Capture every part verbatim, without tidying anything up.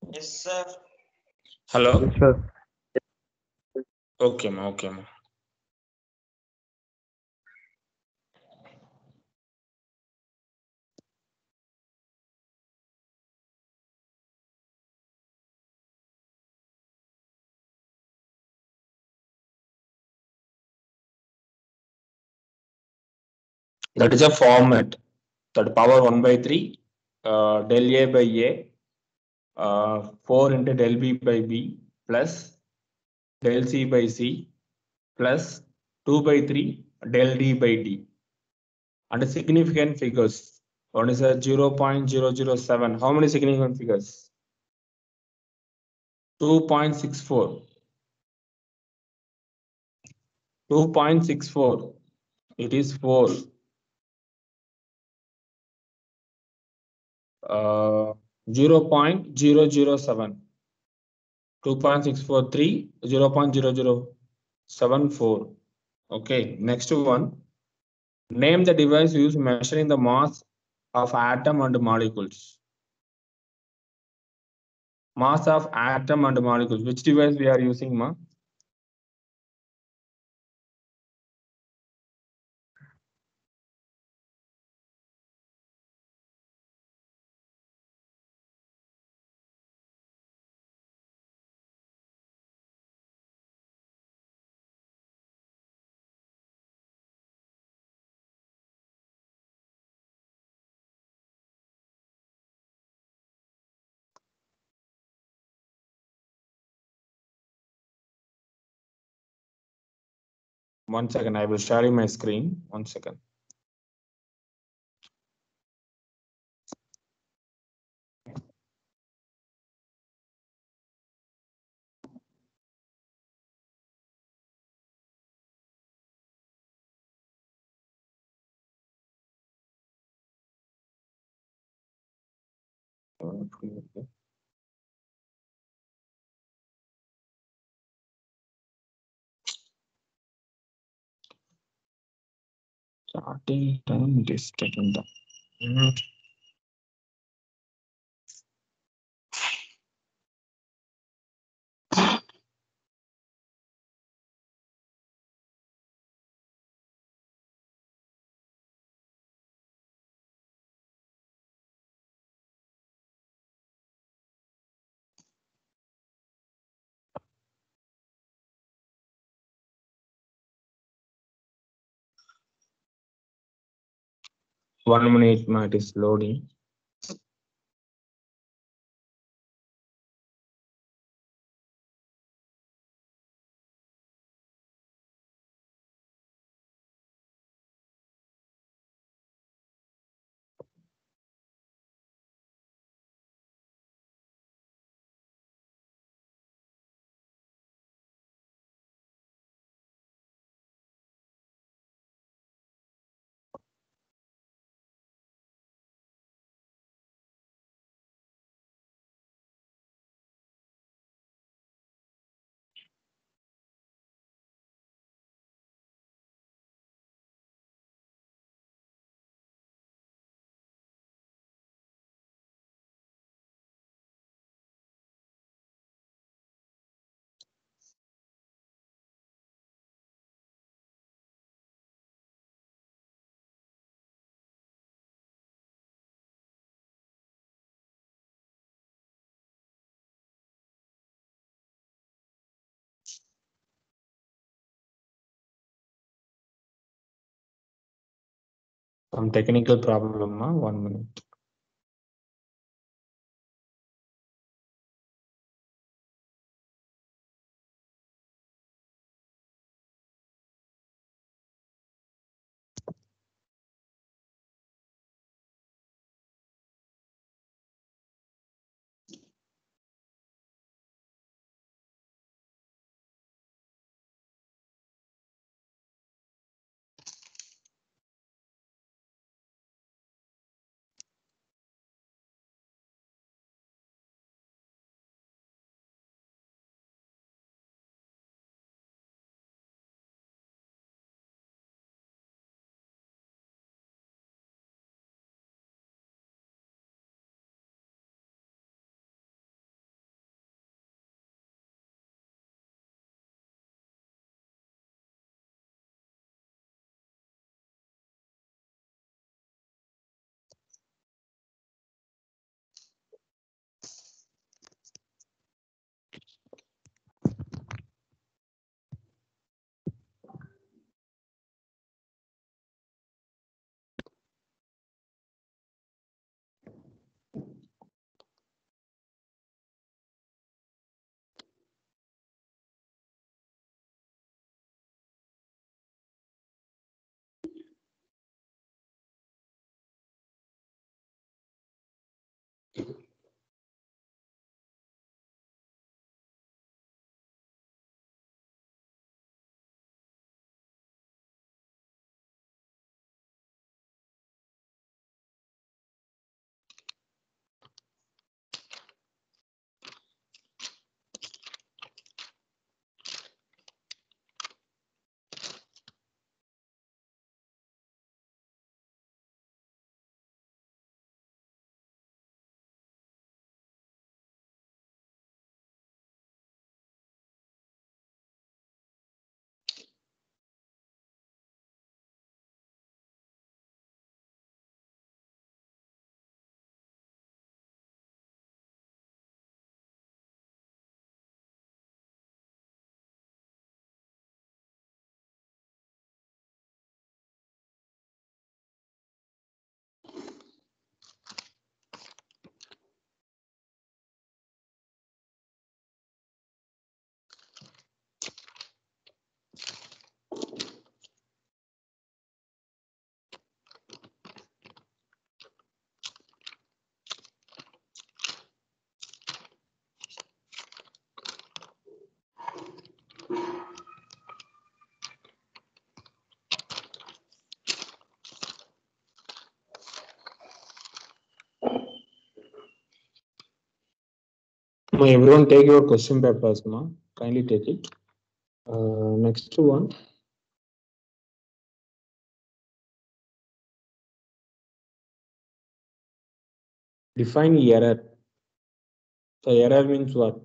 Yes, sir. Hello. Yes, sir. Okay, ma. Okay, ma. That is a format. That power one by three, uh, del A by A, uh, four into del B by B plus del C by C plus two by three del D by D. And the significant figures. One is a zero point zero zero seven. How many significant figures? two point six four. two point six four. It is four. Uh, zero point zero zero seven. two point six four three, zero point zero zero seven four. Okay, next one. Name the device used measuring the mass of atom and molecules. Mass of atom and molecules. Which device we are using, ma? One second, I will share my screen. One second. Starting time, it is taking time. One minute, ma, it is loading. Some technical problem, ma. One minute. Ma, everyone take your question papers, ma. Kindly take it. Uh, next one. Define error. So error means what?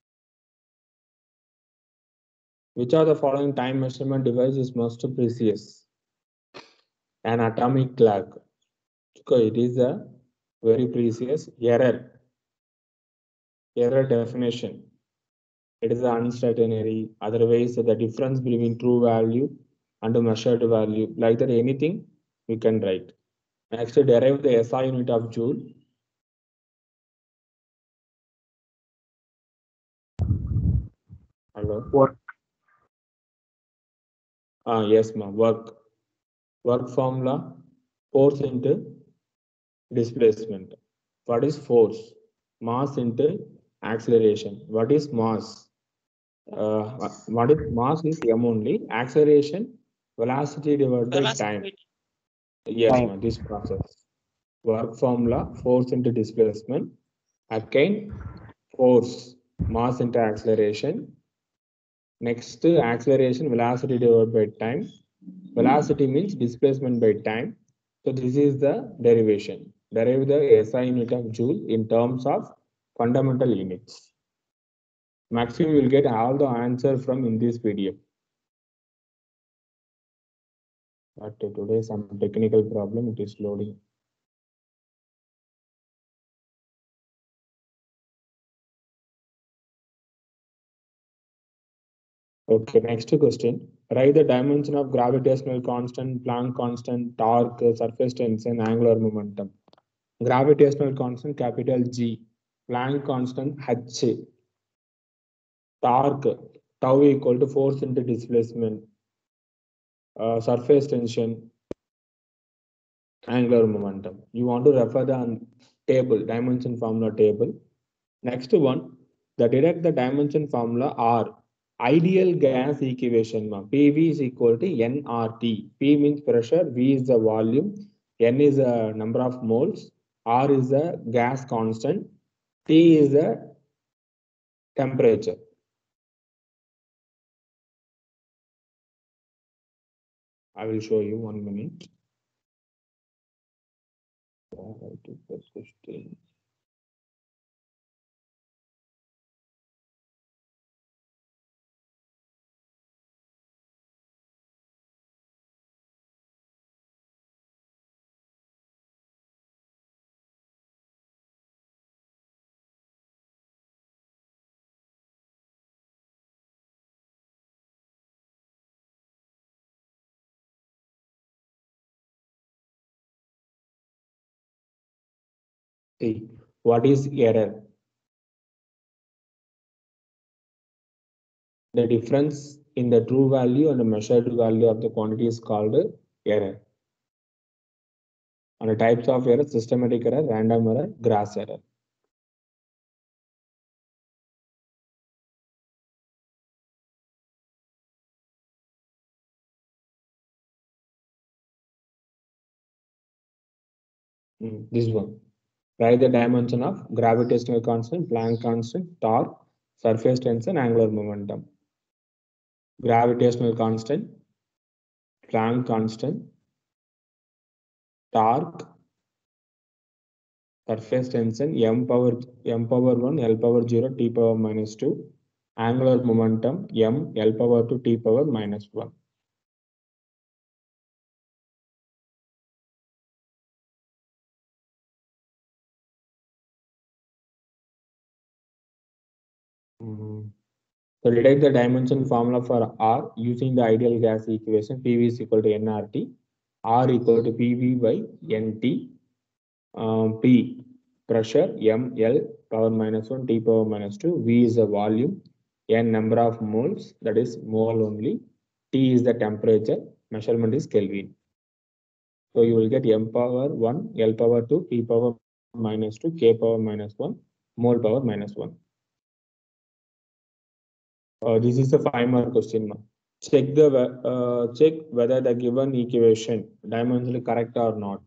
Which of the following time measurement device is most precious? An atomic clock. Okay, it is a very precious error. Error definition. It is uncertainty. Otherwise, the difference between true value and the measured value. Like that, anything we can write. Next, derive the S I unit of joule. Hello. What? Ah, yes, ma'am. Work. Work formula. Force into displacement. What is force? Mass into acceleration. What is mass? Uh, what is mass is m only. Acceleration, velocity divided by time. Yes, Time. ma'am. This process. Work formula, force into displacement. Again, force, mass into acceleration. Next, acceleration, velocity divided by time. Velocity means displacement by time. So this is the derivation. Derive the S I unit of joule in terms of fundamental units. Maximum will get all the answer from in this P D F. But today some technical problem, it is loading. Okay, next question. Write the dimension of gravitational constant, Planck constant, torque, surface tension, angular momentum. Gravitational constant, capital G. Planck constant, H. Torque, tau equal to force into displacement. Uh, surface tension, angular momentum. You want to refer the table, dimension formula table. Next one, the direct the dimension formula R. Ideal gas equation. P V is equal to N R T. P means pressure, V is the volume, N is the number of moles, R is the gas constant, T is the temperature. I will show you one minute. See, what is error? The difference in the true value and the measured value of the quantity is called error. And the types of error, systematic error, random error, Gauss error. Mm, this one. Write the dimension of gravitational constant, Planck constant, torque, surface tension, angular momentum. Gravitational constant, Planck constant, torque, surface tension, m power m power one, L power zero, T power minus two, angular momentum, m, L power two, T power minus one. Mm. So detect the dimension formula for R using the ideal gas equation. P V is equal to N R T, R equal to P V by N T, um, P pressure, M L power minus one, T power minus two, V is the volume, N number of moles, that is mole only, T is the temperature, measurement is Kelvin. So you will get M power one, L power two, P power minus two, K power minus one, mole power minus one. Uh, this is a five mark question. Check the uh, check whether the given equation dimensionally correct or not.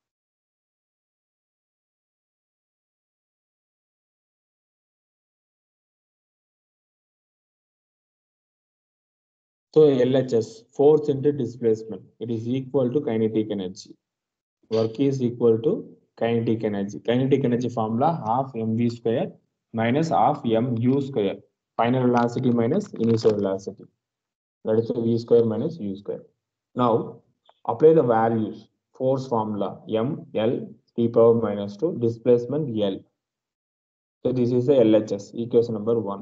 So L H S, force into displacement, it is equal to kinetic energy. Work is equal to kinetic energy. Kinetic energy formula half mv square minus half mu square. Final velocity minus initial velocity. That is v square minus u square. Now apply the values. Force formula m L t power minus two, displacement L. So this is the L H S, equation number one.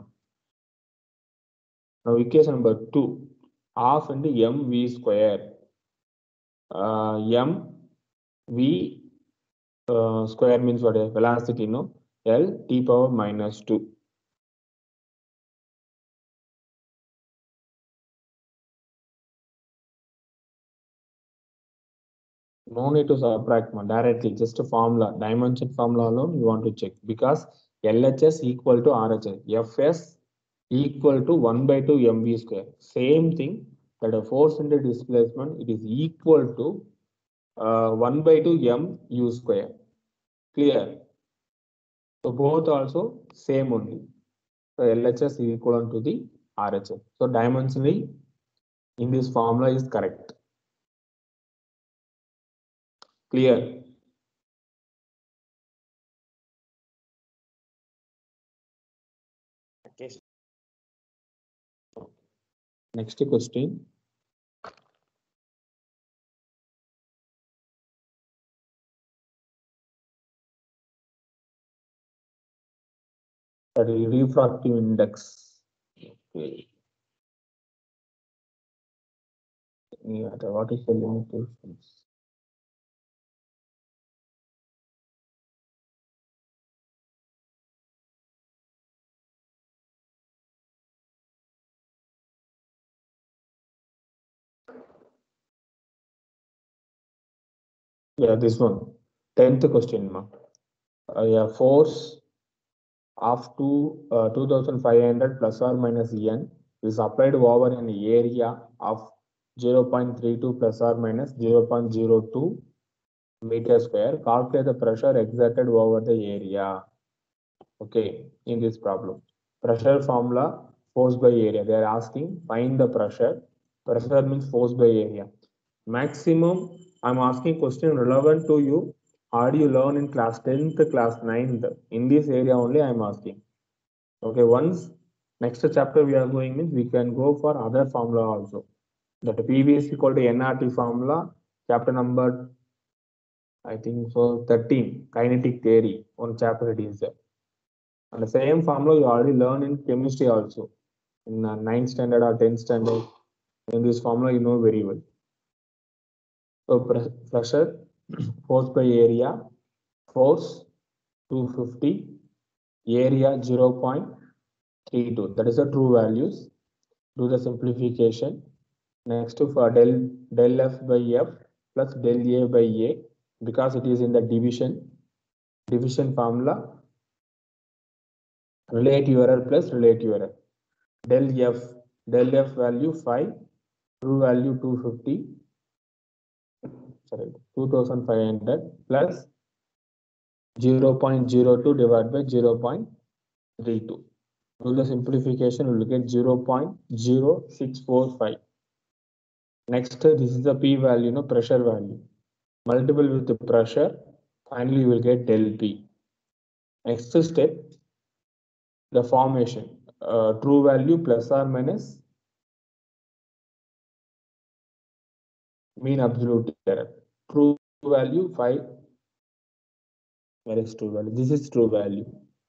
Now equation number two, half into mv square. Uh, m v uh, square means what? Velocity, no? L t power minus two. No need to subtract one directly, just a formula, dimension formula alone you want to check, because L H S equal to R H S, F S equal to one by two mv square. Same thing, that a force into displacement, it is equal to uh, one by two m u square. Clear? So both also same only. So L H S is equivalent to the R H S. So dimensionally in this formula is correct. Clear? Okay. Next question. That is refractive index. Okay. Yeah, what is the limitations? Yeah, this one. Tenth question, ma. Uh, yeah, force of two uh, two thousand five hundred plus or minus n is applied over an area of zero point three two plus or minus zero point zero two meter square. Calculate the pressure exerted over the area. Okay, in this problem, pressure formula, force by area. They are asking find the pressure. Pressure means force by area. Maximum, I'm asking question relevant to you. How do you learn in class tenth, class ninth? In this area only I'm asking. Okay, once next chapter we are going means we can go for other formula also. That P V is equal to N R T formula, chapter number I think so thirteen, kinetic theory, one chapter it is there. And the same formula you already learn in chemistry also. In uh, ninth standard or tenth standard, in this formula you know very well. So pressure, force by area, force two hundred fifty, area zero point three two. That is the true values. Do the simplification. Next for del del F by F plus del A by A, because it is in the division division formula. Relative error plus relative error. Del F del F value five, true value two hundred fifty. Sorry, two thousand five hundred plus zero point zero two divided by zero point three two. Do the simplification, we will get zero point zero six four five. Next, this is the P value, no pressure value. Multiple with the pressure, finally you will get del P. Next step, the formation, uh, true value plus or minus mean absolute error. True value five. Where is true value? This is true value.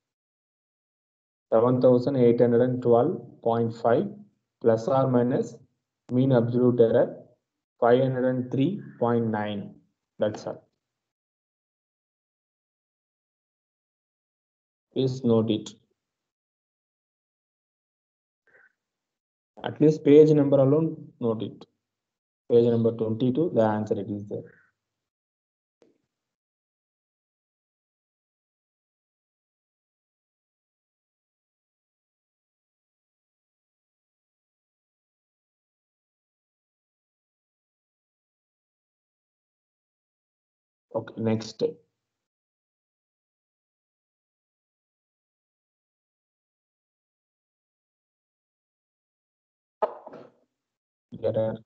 seven thousand eight hundred twelve point five plus or minus mean absolute error five hundred three point nine. That's all. Please note it. At least page number alone, note it. Page number twenty-two, the answer it is there. Okay, next. Error.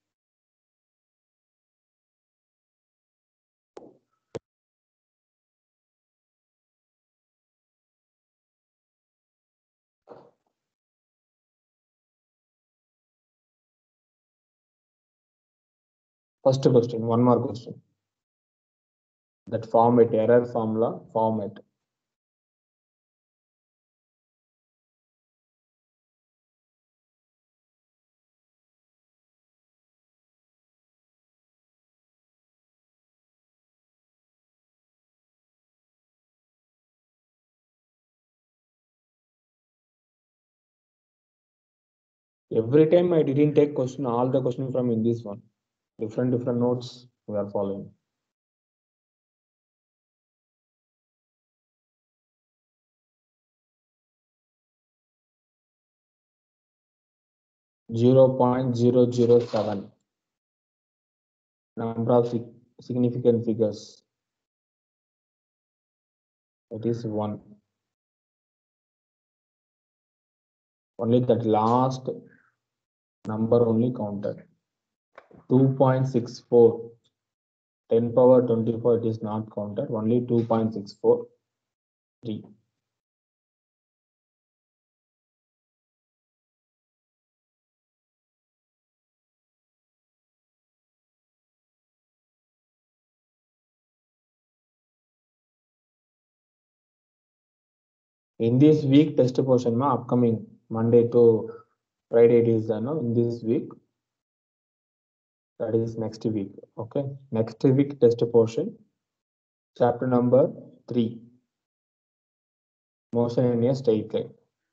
First question, one more question. That format, error formula, format. Every time I didn't take question, all the question from in this one. Different, different notes we are following. zero point zero zero seven. Number of significant figures. It is one. Only that last number only counted. two point six four. ten power twenty-four, it is not counted. Only two point six four. three. In this week test portion, ma upcoming Monday to Friday it is uh, no, in this week. That is next week. Okay. Next week test portion. Chapter number three. Motion in a straight line.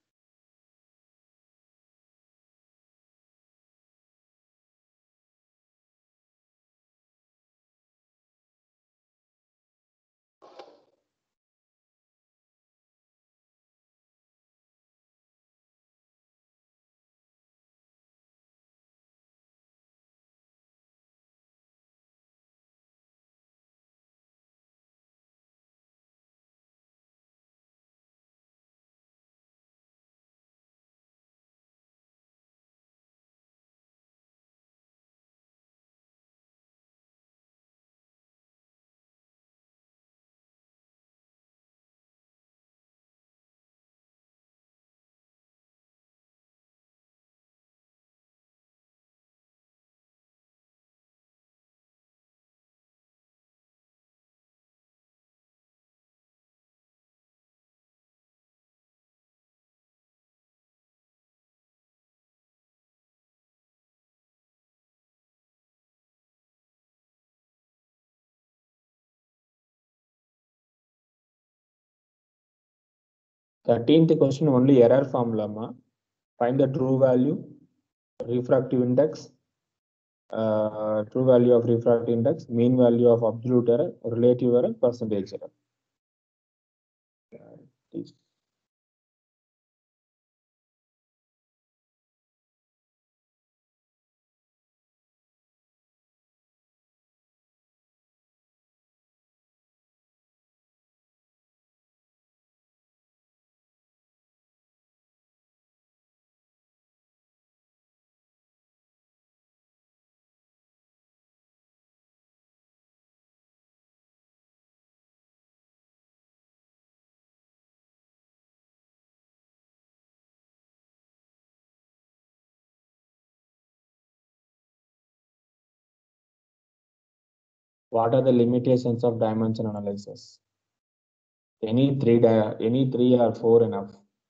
thirteenth question only error formula. Ma. Find the true value, refractive index, uh, true value of refractive index, mean value of absolute error, relative error, percentage error. Uh, What are the limitations of dimension analysis? Any three, di any three or four enough?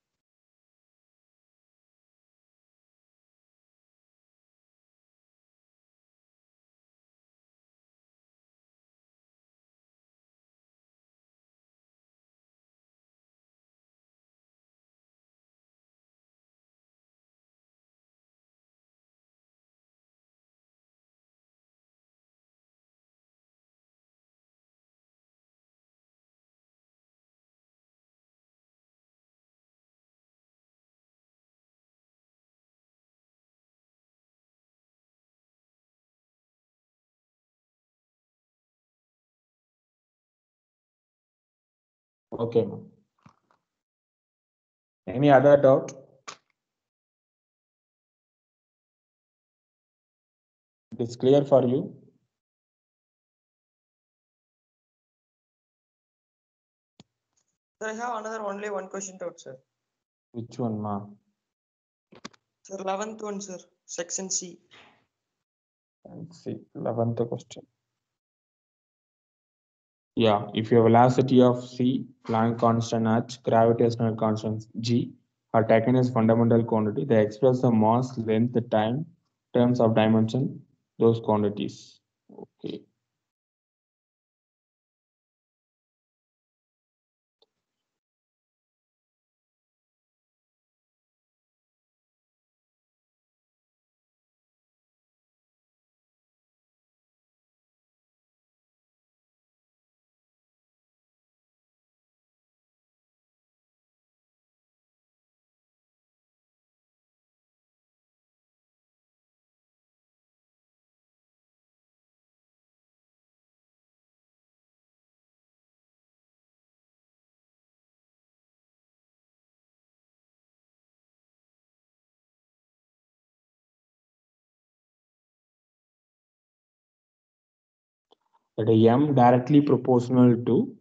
Okay. Any other doubt? It is clear for you? Sir, I have another only one question doubt, sir. Which one, ma? Sir, eleventh one, sir. Section C. Let's see, eleventh question. Yeah, if your velocity of C, Planck constant H, gravitational constant G are taken as fundamental quantity, they express the mass, length, the time, terms of dimension, those quantities. Okay. That M directly proportional to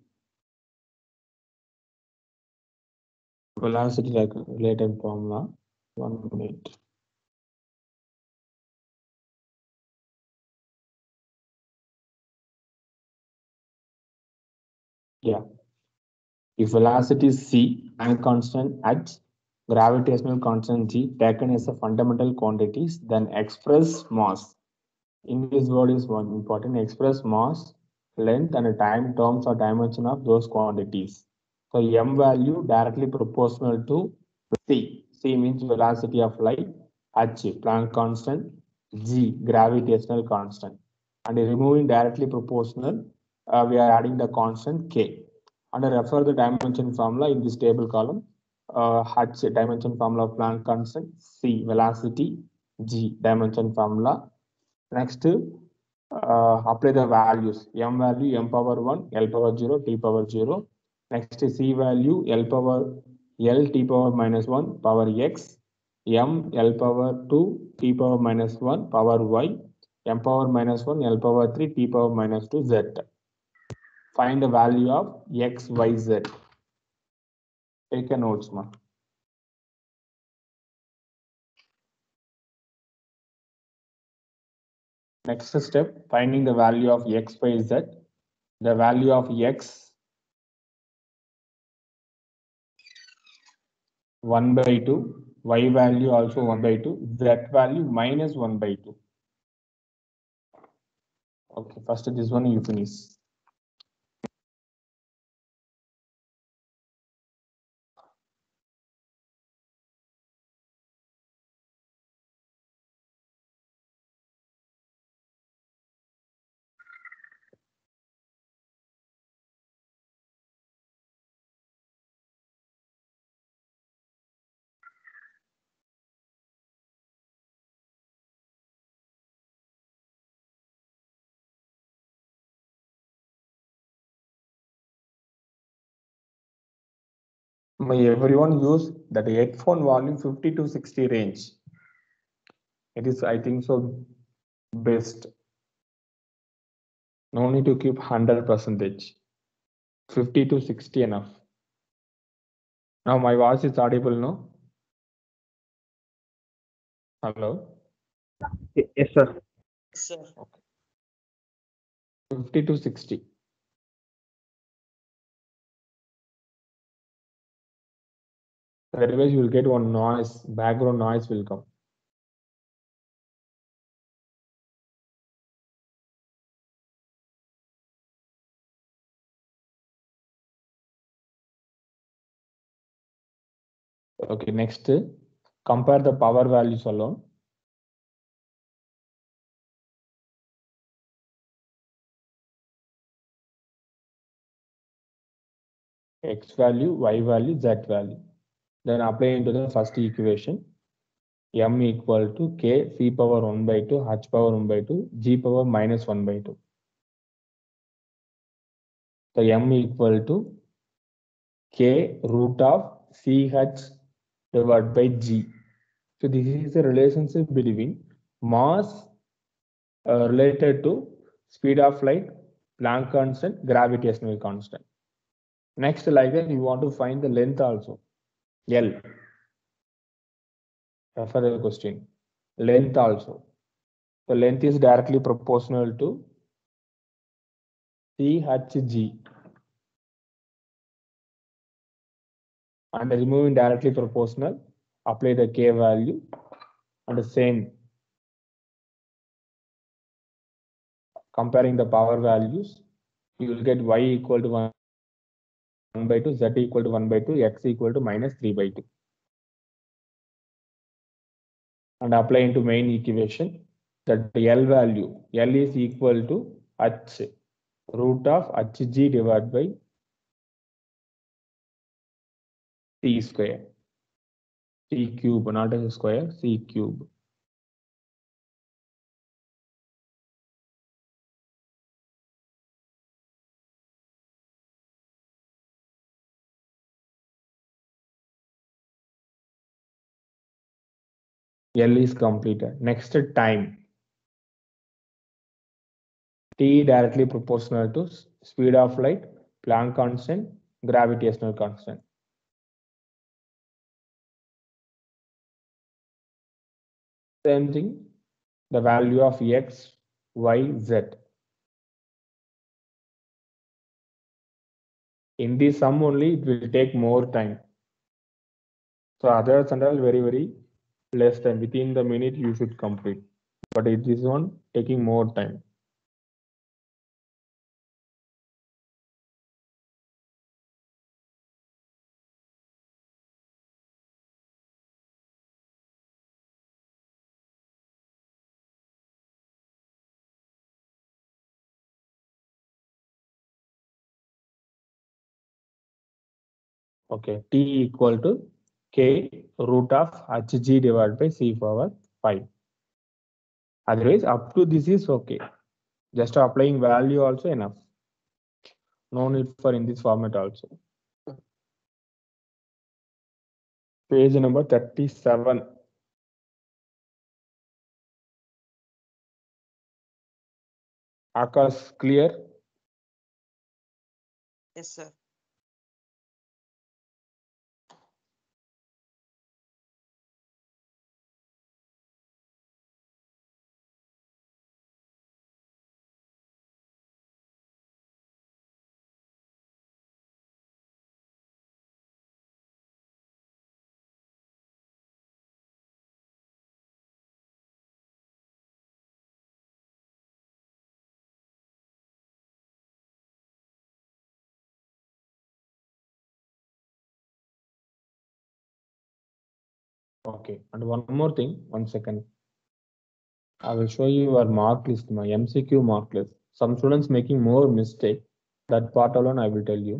velocity like related formula. One minute. Yeah. If velocity is C and constant H, gravitational constant G taken as a fundamental quantities, then express mass. In this word is one important, express mass, length and time terms or dimension of those quantities. So M value directly proportional to C. C means velocity of light, H Planck constant, G gravitational constant. And removing directly proportional, uh, we are adding the constant K. And refer the dimension formula in this table column. Uh, H dimension formula of Planck constant, C velocity, G dimension formula. Next, uh, apply the values. M value M power one, L power zero, T power zero. Next C value L power L T power minus one power X. M L power two T power minus one power Y. M power minus one L power three T power minus two Z. Find the value of X, Y, Z. Take a notes, ma. Next step, finding the value of X, Y, Z. The value of X one by two, Y value also one by two, Z value minus one by two. Okay, first this one you finish. May everyone use that headphone volume fifty to sixty range. It is, I think so, best. No need to keep one hundred percentage. fifty to sixty enough. Now my voice is audible, no? Hello? Yes, sir. Yes, sir. Okay. fifty to sixty. Otherwise, you will get one noise, background noise will come. Okay, next, compare the power values alone. X value, Y value, Z value. Then apply into the first equation. M equal to K C power one by two, H power one by two, G power minus one by two. So M equal to K root of C H divided by G. So this is a relationship between mass uh, related to speed of light, Planck constant, gravitational constant. Next, like that, you want to find the length also. L. Refer the question. Length also. The length is directly proportional to C H G. And removing directly proportional, apply the K value and the same. Comparing the power values, you will get Y equal to one by two, Z equal to one by two, X equal to minus three by two. And apply into main equation that the L value, L is equal to H root of Hg divided by C square. C cube, not a square, C cube. L is completed. Next, time. T directly proportional to speed of light, Planck constant, gravitational constant. Same thing, the value of X, Y, Z. In this sum only, it will take more time. So others and all very, very less time. Within the minute, you should complete. But it is one taking more time. Okay, T equal to K root of Hg divided by C power five. Otherwise, up to this is okay. Just applying value also enough. No need for in this format also. Page number thirty-seven. Akash, clear? Yes, sir. Okay, and one more thing, one second. I will show you our mark list, my M C Q mark list. Some students making more mistake. That part alone I will tell you.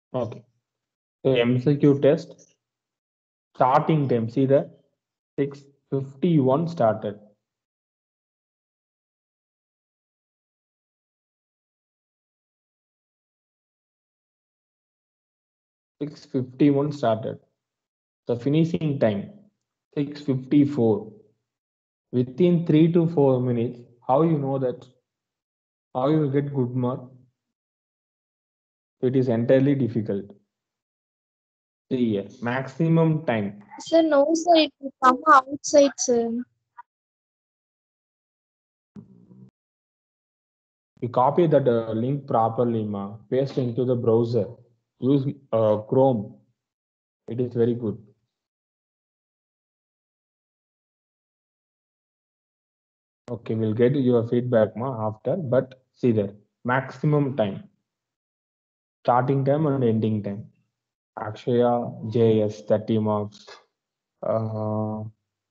Okay. So M C Q test starting time. See the six fifty-one started. six fifty-one started. The finishing time six fifty-four. Within three to four minutes, how you know that? How you will get good mark? It is entirely difficult. See, maximum time. Sir, no, sir, it will come outside, sir. You copy that uh, link properly, ma. Paste into the browser. Use uh, Chrome. It is very good. Okay, we'll get your feedback, ma, after. But see there, maximum time, starting time and ending time. Akshaya J S thirty marks. Uh,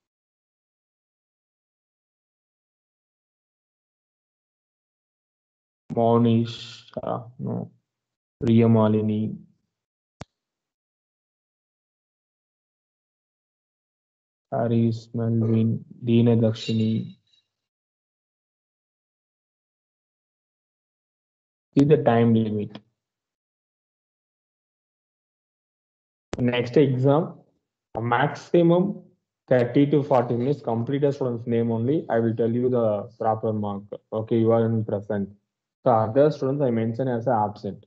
Monish, uh, no, Priyamalini, Haris, Melvin, Deena Dakshini. See the time limit. Next exam, a maximum thirty to forty minutes. Complete a student's name only. I will tell you the proper mark. Okay, you are in present. So other students I mention as a absent.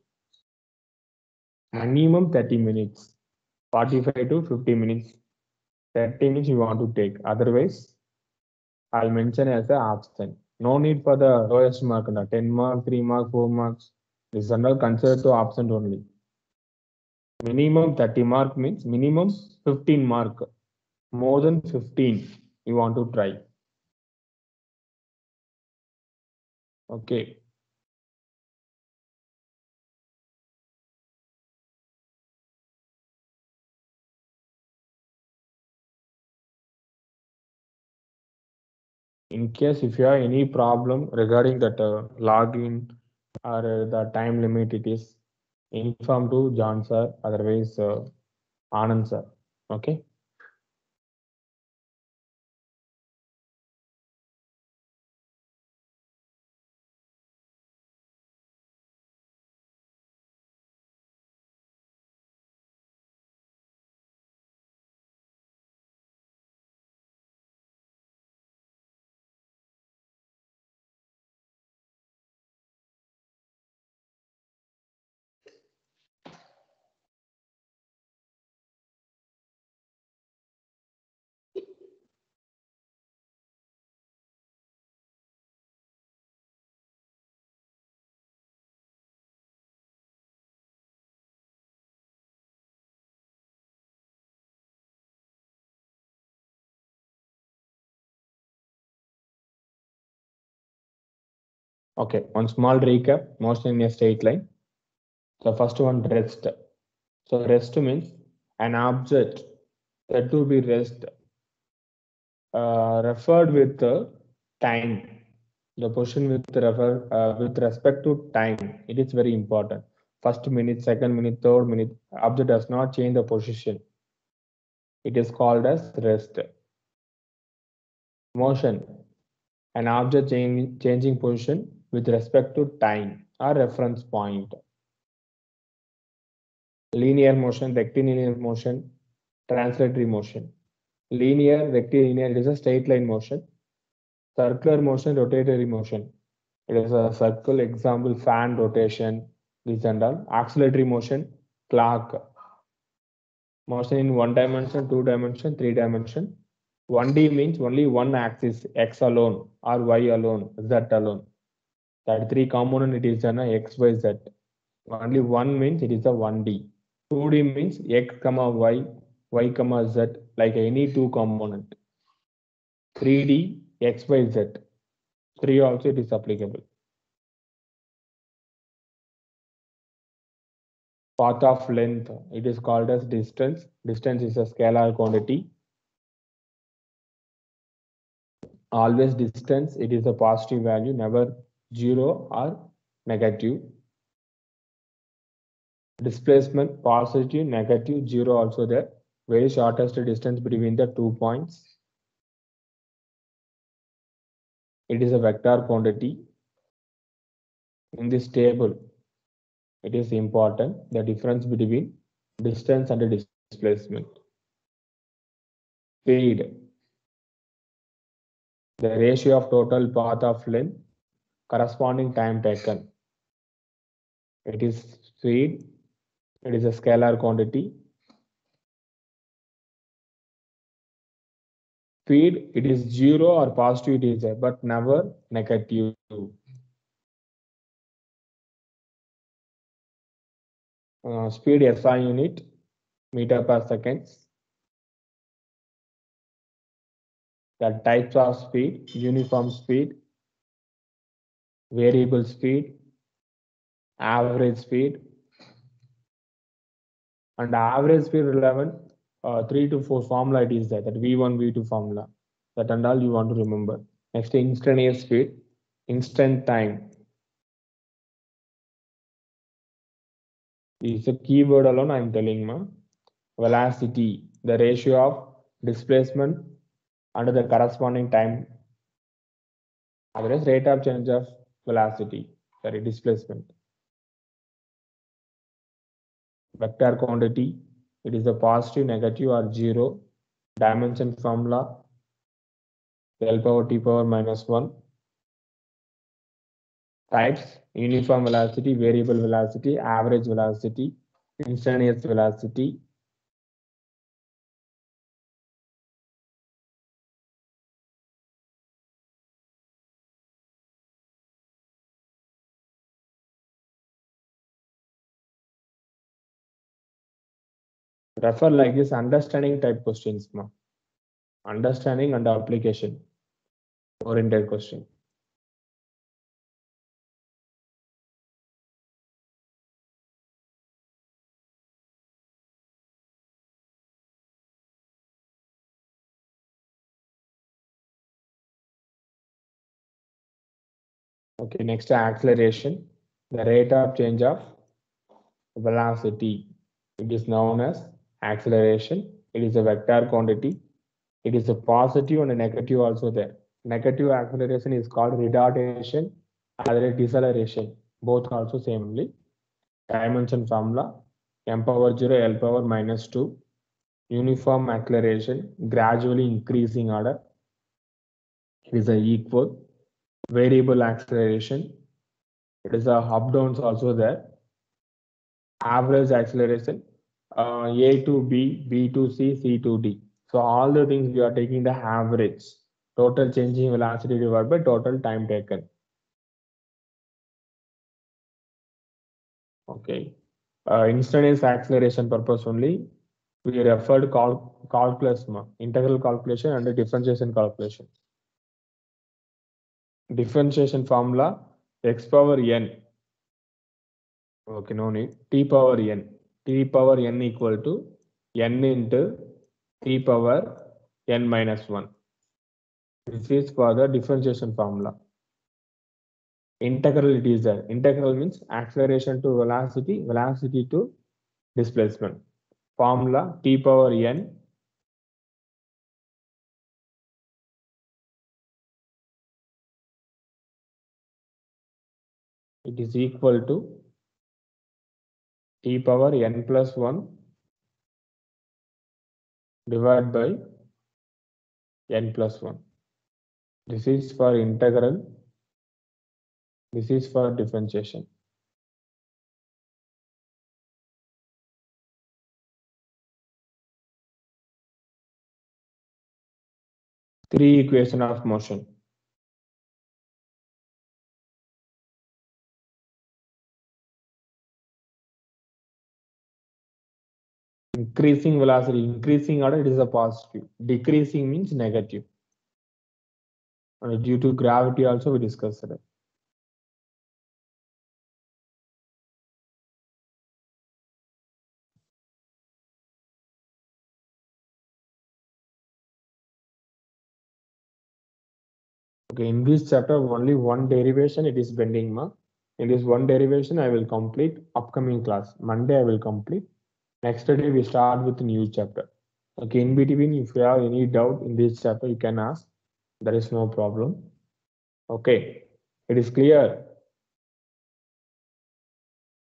Minimum thirty minutes, forty-five to fifty minutes. thirty minutes you want to take. Otherwise, I'll mention as a absent. No need for the lowest mark, ten mark, three mark, four marks. This is under considered to absent only. Minimum thirty mark means minimum fifteen mark. More than fifteen, you want to try. Okay. In case if you have any problem regarding that uh, login or uh, the time limit, it is inform to John sir, otherwise uh, Anand sir. Okay. Okay, one small recap, motion in a straight line. The first one, rest. So rest means an object that to be rest uh, referred with the time. The position with refer uh, with respect to time, it is very important. First minute, second minute, third minute, object does not change the position. It is called as rest. Motion, an object change, changing position with respect to time or reference point. Linear motion, rectilinear motion, translatory motion. Linear, rectilinear, it is a straight line motion. Circular motion, rotatory motion. It is a circle, example, fan rotation, this and all. Accelerator motion, clock. Motion in one dimension, two dimension, three dimension. one D means only one axis, X alone or Y alone, Z alone. That three component it is an X, Y, Z. Only one means it is a one D. two D means X comma Y, Y comma Z, like any two component. three D, X, Y, Z. three also it is applicable. Path of length, it is called as distance. Distance is a scalar quantity. Always distance, it is a positive value, never zero or negative. displacement positive, negative, zero also there. Very shortest distance between the two points. It is a vector quantity. In this table, it is important, the difference between distance and displacement. Speed, the ratio of total path of length, corresponding time taken. It is speed, it is a scalar quantity. Speed, it is zero or positive, it is there, but never negative. Uh, speed S I unit, meter per second. The types of speed, uniform speed, variable speed, average speed, and average speed relevant, uh, three to four formula it is there, that V one, V two formula. That and all you want to remember. Next, instantaneous speed, instant time. This is a keyword alone I am telling ma. Velocity, the ratio of displacement under the corresponding time. Otherwise, rate of change of velocity, sorry, displacement. Vector quantity, it is a positive, negative, or zero. Dimension formula, L power t power minus one. Types, uniform velocity, variable velocity, average velocity, instantaneous velocity. Refer like this understanding type questions. Ma. Understanding and application oriented question. Okay, next acceleration, the rate of change of velocity. It is known as acceleration. It is a vector quantity. It is a positive and a negative also there. Negative acceleration is called retardation, other deceleration. Both also samely. Dimension formula, m power zero, L power minus two. Uniform acceleration, gradually increasing order. It is a equal. Variable acceleration, it is a up downs also there. Average acceleration, uh, A to B, B to C, C to D. So all the things we are taking the average, total changing velocity divided by total time taken. Okay, uh, instantaneous acceleration purpose only, we referred cal calculus, integral calculation and the differentiation calculation. Differentiation formula, x power n. Okay, no need. T power n. T power n equal to n into t power n minus one. This is for the differentiation formula. Integral it is there. Integral means acceleration to velocity, velocity to displacement. Formula t power n it is equal to t power n plus one divided by n plus one. This is for integral. This is for differentiation. Three equation of motion. Increasing velocity, increasing order, it is a positive. Decreasing means negative. And due to gravity also we discussed it. Okay, in this chapter only one derivation it is bending, ma. In this one derivation, I will complete upcoming class. Monday, I will complete. Next day, we start with a new chapter. Okay, in between, if you have any doubt in this chapter, you can ask. There is no problem. Okay, it is clear.